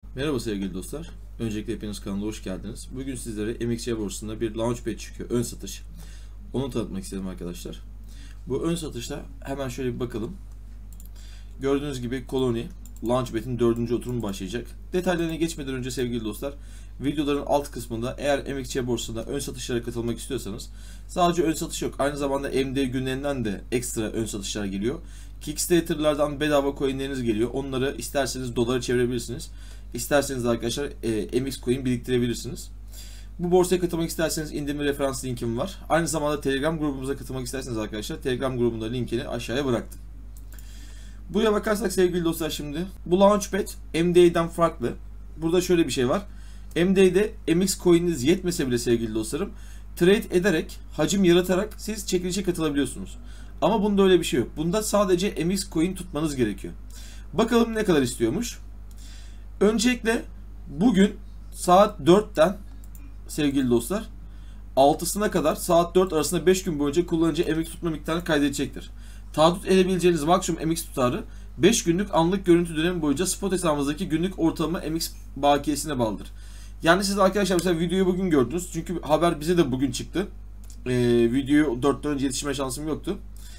Merhaba sevgili dostlar. Öncelikle hepiniz kanalına hoş geldiniz. Bugün sizlere MXC borsasında bir launchpad çıkıyor. Ön satış. Onu tanıtmak istedim arkadaşlar. Bu ön satışta hemen şöyle bir bakalım. Gördüğünüz gibi Colony Launchpad'in 4. oturumu başlayacak. Detaylarına geçmeden önce sevgili dostlar, videoların alt kısmında eğer MXC borsasında ön satışlara katılmak istiyorsanız, sadece ön satış yok, aynı zamanda MD günlerinden de ekstra ön satışlar geliyor. Kickstarter'lardan bedava coinleriniz geliyor. Onları isterseniz dolara çevirebilirsiniz. İsterseniz arkadaşlar MX coin biriktirebilirsiniz. Bu borsaya katılmak isterseniz indirimli referans linkim var. Aynı zamanda Telegram grubumuza katılmak isterseniz arkadaşlar Telegram grubunda linkini aşağıya bıraktım. Buraya bakarsak sevgili dostlar, şimdi bu Launchpad MD'den farklı. Burada şöyle bir şey var. MD'de MX coin'iniz yetmese bile sevgili dostlarım, trade ederek, hacim yaratarak siz çekilişe katılabiliyorsunuz. Ama bunda öyle bir şey yok. Bunda sadece MX coin tutmanız gerekiyor. Bakalım ne kadar istiyormuş. Öncelikle bugün saat 4'ten sevgili dostlar 6'sına kadar saat 4 arasında 5 gün boyunca kullanıcı MX tutma miktarını kaydedecektir. Taahhüt edebileceğiniz maksimum MX tutarı 5 günlük anlık görüntü dönemi boyunca spot hesabınızdaki günlük ortalama MX bakiyesine bağlıdır. Yani siz arkadaşlar mesela videoyu bugün gördünüz. Çünkü haber bize de bugün çıktı. Videoyu 4'ten önce yetişme şansım yoktu.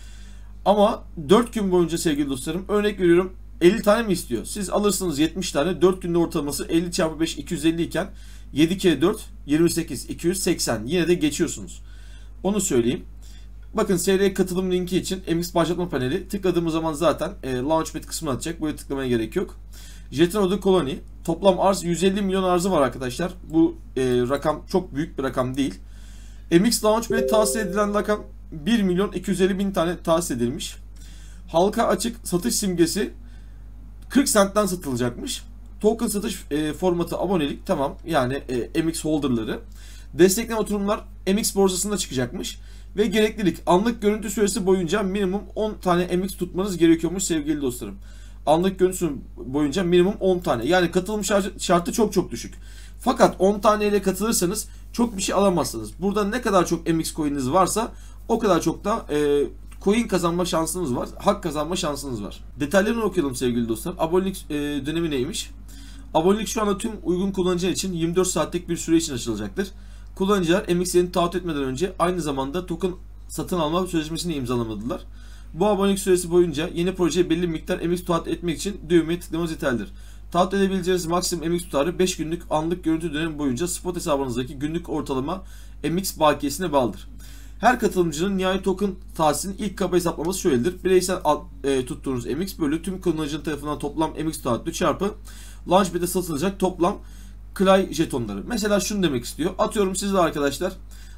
Ama 4 gün boyunca sevgili dostlarım, örnek veriyorum, 50 tane mi istiyor? Siz alırsınız 70 tane. 4 günde ortalaması 50 çarpı 5 250 iken 7 kere 4 28 280. Yine de geçiyorsunuz. Onu söyleyeyim. Bakın, SR katılım linki için MX başlatma paneli tıkladığımız zaman zaten Launchpad kısmını atacak. Buraya tıklamaya gerek yok. Jeton adı Colony. Toplam arz 150 milyon arzı var arkadaşlar. Bu rakam çok büyük bir rakam değil. MX Launchpad tahsis edilen rakam 1 milyon 250 bin tane tahsis edilmiş. Halka açık satış simgesi 40 centten satılacakmış. Token satış formatı abonelik, tamam, yani MX holderları. Desteklenen oturumlar MX borsasında çıkacakmış. Ve gereklilik, anlık görüntü süresi boyunca minimum 10 tane MX tutmanız gerekiyormuş sevgili dostlarım. Anlık görüntü boyunca minimum 10 tane. Yani katılım şartı çok düşük. Fakat 10 tane ile katılırsanız çok bir şey alamazsınız. Burada ne kadar çok MX coin'iniz varsa o kadar çok da coin kazanma şansınız var. Hak kazanma şansınız var. Detaylarını okuyalım sevgili dostlar. Abonelik dönemi neymiş? Abonelik şu anda tüm uygun kullanıcılar için 24 saatlik bir süre için açılacaktır. Kullanıcılar MX'lerini taahhüt etmeden önce aynı zamanda token satın alma sözleşmesini imzalamadılar. Bu abonelik süresi boyunca yeni projeye belli bir miktar MX taahhüt etmek için düğmeye tıklamanız yeterlidir. Taahhüt edebileceğiniz maksimum MX tutarı 5 günlük anlık görüntü dönemi boyunca spot hesabınızdaki günlük ortalama MX bakiyesine bağlıdır. Her katılımcının nihai token tahsisinin ilk kaba hesaplaması şöyledir. Bireysel tuttuğunuz MX bölü tüm kullanıcının tarafından toplam MX taahhütü çarpı Launchpad'de satılacak toplam Clay jetonları. Mesela şunu demek istiyor. Atıyorum sizde arkadaşlar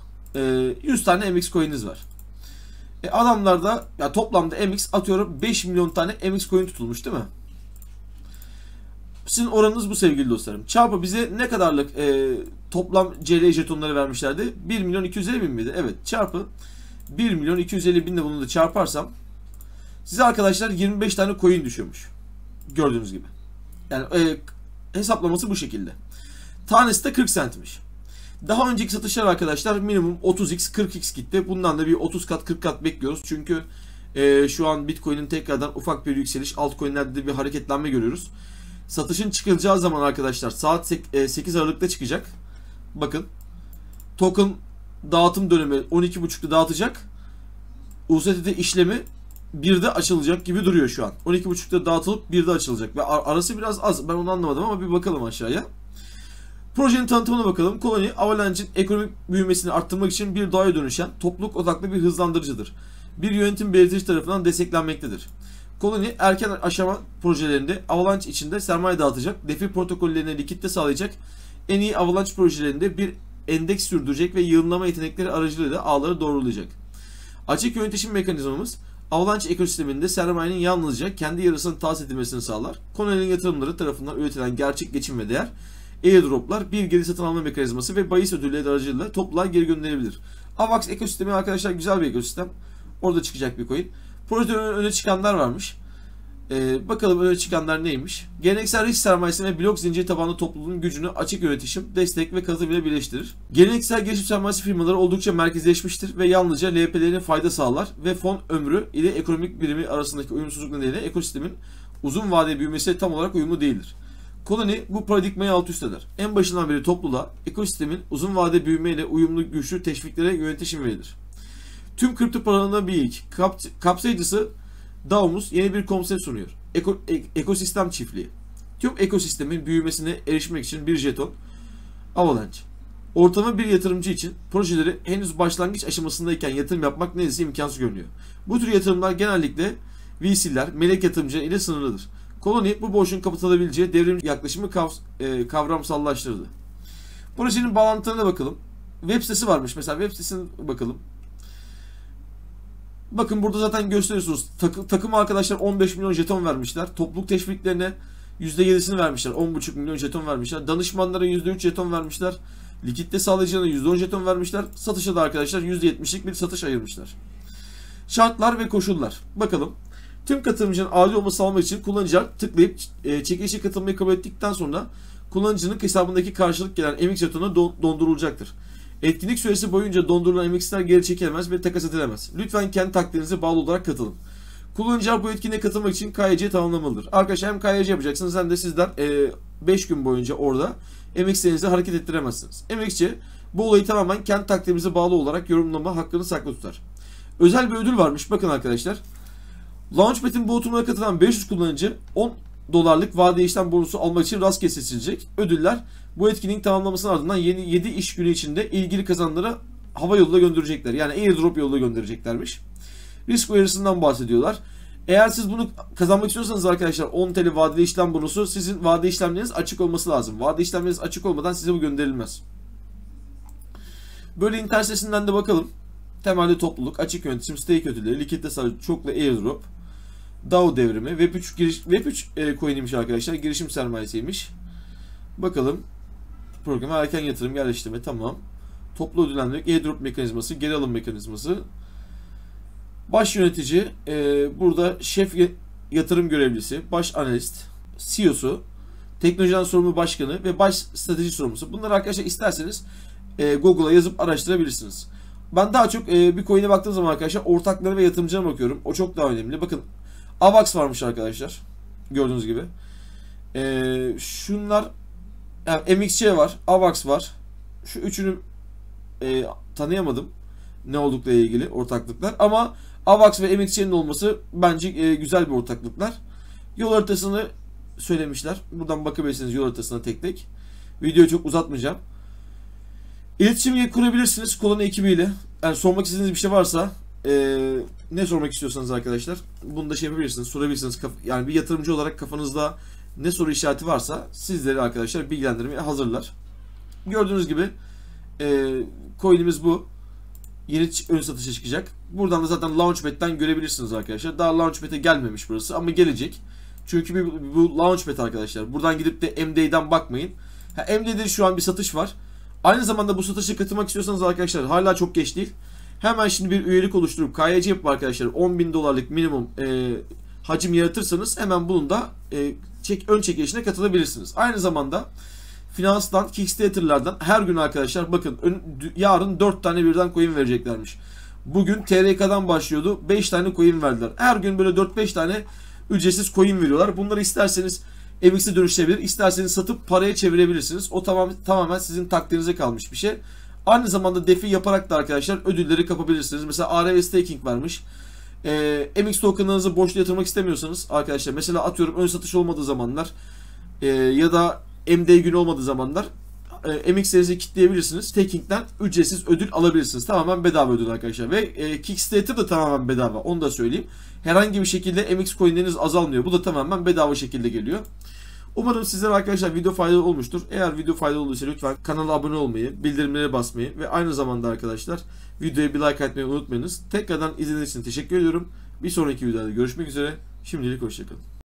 100 tane MX coin'iniz var. Adamlarda ya toplamda MX atıyorum 5 milyon tane MX coin tutulmuş değil mi? Sizin oranınız bu sevgili dostlarım. Çarpı bize ne kadarlık toplam CL jetonları vermişlerdi? 1 milyon 250 bin miydi? Evet, çarpı 1 milyon 250 bin de bunu da çarparsam size arkadaşlar 25 tane coin düşüyormuş. Gördüğünüz gibi. Yani hesaplaması bu şekilde. Tanesi de 40 centmiş. Daha önceki satışlar arkadaşlar minimum 30x 40x gitti. Bundan da bir 30 kat 40 kat bekliyoruz. Çünkü şu an Bitcoin'in tekrardan ufak bir yükseliş, altcoin'lerde de bir hareketlenme görüyoruz. Satışın çıkacağı zaman arkadaşlar saat 8 Aralık'ta çıkacak. Bakın, token dağıtım dönemi 12.30'da dağıtacak. USDT işlemi 1'de açılacak gibi duruyor şu an. 12.30'da dağıtılıp 1'de açılacak. Ve arası biraz az. Ben onu anlamadım ama bir bakalım aşağıya. Projenin tanıtımına bakalım. Colony, Avalanche'in ekonomik büyümesini arttırmak için bir doğaya dönüşen topluluk odaklı bir hızlandırıcıdır. Bir yönetim belirtici tarafından desteklenmektedir. Colony, erken aşama projelerinde Avalanche içinde sermaye dağıtacak, DeFi protokollerine likitte sağlayacak, en iyi Avalanche projelerinde bir endeks sürdürecek ve yığınlama yetenekleri aracılığıyla ağları doğrulayacak. Açık yönetim mekanizmamız, Avalanche ekosisteminde sermayenin yalnızca kendi yarısının tahsis edilmesini sağlar. Colony'nin yatırımları tarafından üretilen gerçek geçim ve değer, airdroplar, bir geri satın alma mekanizması ve bahis ödülleri aracılığıyla topluluğa geri gönderilebilir. Avax ekosistemi arkadaşlar güzel bir ekosistem. Orada çıkacak bir coin. Projede öne çıkanlar varmış. Bakalım öne çıkanlar neymiş? Geleneksel risk sermayesi ve blok zinciri tabanlı topluluğun gücünü açık yönetişim, destek ve katılım ile birleştirir. Geleneksel gelişim sermayesi firmaları oldukça merkezleşmiştir ve yalnızca LP'lerine fayda sağlar ve fon ömrü ile ekonomik birimi arasındaki uyumsuzluk nedeniyle ekosistemin uzun vadeli büyümesi tam olarak uyumlu değildir. Colony bu paradigmayı alt üst eder. En başından beri topluluğa, ekosistemin uzun vade büyümeyle uyumlu güçlü teşviklere yönetişim verilir. Tüm kripto paralarına bir ilk kapsayıcısı DAO'muz yeni bir konsept sunuyor. Ekosistem çiftliği. Tüm ekosistemin büyümesine erişmek için bir jeton, Avalanche. Ortalama bir yatırımcı için projeleri henüz başlangıç aşamasındayken yatırım yapmak neredeyse imkansız görünüyor. Bu tür yatırımlar genellikle VC'ler, melek yatırımcılar ile sınırlıdır. Colony bu boşluğun kapatılabileceği devrimci yaklaşımı kavramsallaştırdı. Projenin bağlantılarına bakalım. Web sitesi varmış. Mesela web sitesine bakalım. Bakın burada zaten gösteriyorsunuz. Takım arkadaşlar 15 milyon jeton vermişler. Topluluk teşviklerine %7'sini vermişler. 10,5 milyon jeton vermişler. Danışmanlara %3 jeton vermişler. Likitte sağlayıcılarına %10 jeton vermişler. Satışa da arkadaşlar %70'lik bir satış ayırmışlar. Şartlar ve koşullar. Bakalım. Tüm katılımcının adil olması sağlamak için kullanıcılar tıklayıp çekilişe katılmayı kabul ettikten sonra kullanıcının hesabındaki karşılık gelen MX jetonu dondurulacaktır. Etkinlik süresi boyunca dondurulan MX'ler geri çekilemez ve takas edilemez. Lütfen kendi takdirinize bağlı olarak katılın. Kullanıcılar bu etkinliğe katılmak için KYC tamamlamalıdır. Arkadaşlar hem KYC yapacaksınız hem de sizler 5 gün boyunca orada MX'lerinizi hareket ettiremezsiniz. MXC bu olayı tamamen kendi takdirimize bağlı olarak yorumlama hakkını saklı tutar. Özel bir ödül varmış. Bakın arkadaşlar. Launchpad'in bu oturumuna katılan 500 kullanıcı $10 vade işlem bonusu almak için rastgele seçilecek. Ödüller bu etkinliğin tamamlamasının ardından yeni 7 iş günü içinde ilgili kazananlara hava yoluyla gönderecekler. Yani airdrop yoluyla göndereceklermiş. Risk uyarısından bahsediyorlar. Eğer siz bunu kazanmak istiyorsanız arkadaşlar 10 TL vadeli işlem bonusu sizin vade işlemleriniz açık olması lazım. Vade işlemleriniz açık olmadan size bu gönderilmez. Böyle internet sitesinden de bakalım. Temelde topluluk, açık yönetim, stake ödülleri, likitte sadece çoklu airdrop, DAO devrimi, Web3 coin'iymiş arkadaşlar. Girişim sermayesiymiş. Bakalım. Programa erken yatırım, yerleştirme tamam. Toplu ödüllendirmek, airdrop mekanizması, geri alım mekanizması. Baş yönetici, burada şef yatırım görevlisi, baş analist, CEO'su, teknolojiden sorumlu başkanı ve baş strateji sorumlusu. Bunları arkadaşlar isterseniz Google'a yazıp araştırabilirsiniz. Ben daha çok bir coin'e baktığım zaman arkadaşlar ortakları ve yatırımcılara bakıyorum. O çok daha önemli. Bakın AVAX varmış arkadaşlar. Gördüğünüz gibi. Şunlar yani MXC var. AVAX var. Şu üçünü tanıyamadım. Ne olduklarıyla ilgili ortaklıklar. Ama AVAX ve MXC'nin olması bence güzel bir ortaklıklar. Yol haritasını söylemişler. Buradan bakabilirsiniz yol haritasına tek tek. Videoyu çok uzatmayacağım. İletişim kurabilirsiniz Colony ekibiyle. Yani sormak istediğiniz bir şey varsa ne sormak istiyorsanız arkadaşlar bunu da şey yapabilirsiniz, sorabilirsiniz. Yani bir yatırımcı olarak kafanızda ne soru işareti varsa sizleri arkadaşlar bilgilendirmeye hazırlar. Gördüğünüz gibi coin'imiz bu. Yeni ön satışa çıkacak. Buradan da zaten Launchpad'den görebilirsiniz arkadaşlar. Daha Launchpad'e gelmemiş burası ama gelecek. Çünkü bu Launchpad arkadaşlar. Buradan gidip de MD'den bakmayın. MD'de şu an bir satış var. Aynı zamanda bu satışa katılmak istiyorsanız arkadaşlar hala çok geç değil. Hemen şimdi bir üyelik oluşturup KYC yapıp arkadaşlar $10.000 minimum hacim yaratırsanız hemen bunun da ön çekilişine katılabilirsiniz. Aynı zamanda finanstan, Kickstarter'lardan her gün arkadaşlar bakın yarın 4 tane birden coin vereceklermiş. Bugün TRK'dan başlıyordu. 5 tane coin verdiler. Her gün böyle 4-5 tane ücretsiz coin veriyorlar. Bunları isterseniz MX'e dönüşebilir. İsterseniz satıp paraya çevirebilirsiniz. O tamamen sizin takdirinize kalmış bir şey. Aynı zamanda DeFi yaparak da arkadaşlar ödülleri kapabilirsiniz. Mesela ARV staking varmış. MX token'ınızı boşluğa yatırmak istemiyorsanız arkadaşlar mesela atıyorum ön satış olmadığı zamanlar ya da MD günü olmadığı zamanlar MX'lerinizi kitleyebilirsiniz. Staking'den ücretsiz ödül alabilirsiniz. Tamamen bedava ödül arkadaşlar. Ve Kickstarter da tamamen bedava. Onu da söyleyeyim. Herhangi bir şekilde MX coin'leriniz azalmıyor. Bu da tamamen bedava şekilde geliyor. Umarım sizlere arkadaşlar video faydalı olmuştur. Eğer video faydalı olduysa lütfen kanala abone olmayı, bildirimlere basmayı ve aynı zamanda arkadaşlar videoya bir like atmayı unutmayınız. Tekrardan izlediğiniz için teşekkür ediyorum. Bir sonraki videoda görüşmek üzere. Şimdilik hoşçakalın.